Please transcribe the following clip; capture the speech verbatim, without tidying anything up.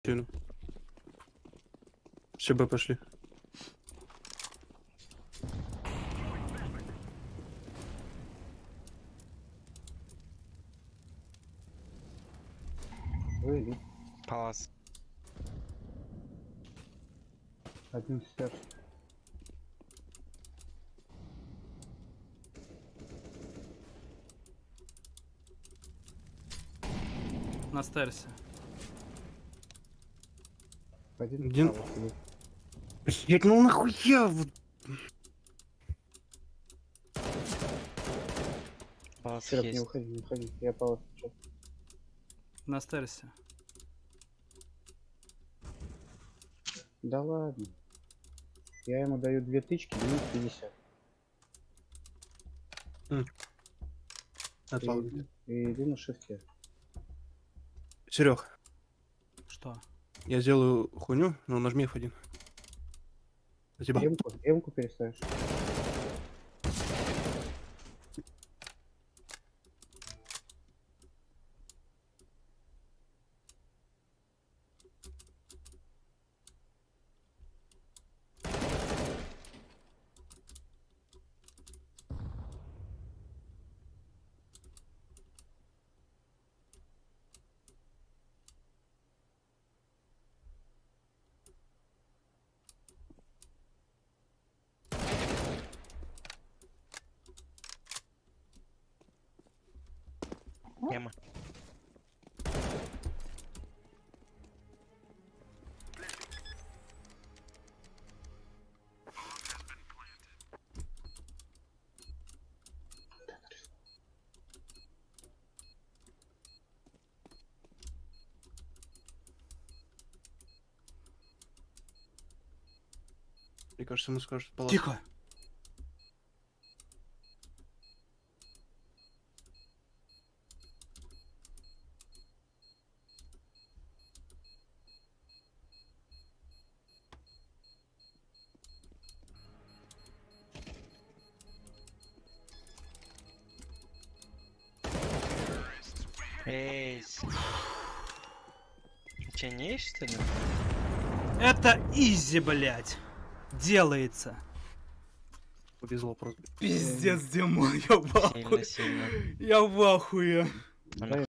Все бы пошли. Выйди. Палас. Один стер. На стерсе. Один Один- справа сидит. Блять, ну нахуя? Вот. Палас Серег, не есть. уходи, не уходи. Я палас сейчас. На стерсе. Да ладно. Я ему даю две тычки, минус пятьдесят. Отвал. И, и иду на шифте. Серег, Что? я сделаю хуйню, но нажми эф один. Спасибо. Эмку, эмку переставишь. Тема. Мне кажется, ему скажут палас. Тихо! Эй. У тебя не есть, что ли? Это изи, блядь! Делается. Повезло просто. Пиздец, Дима, я в ахуе. Сильно-сильно. Я в ахуе. Она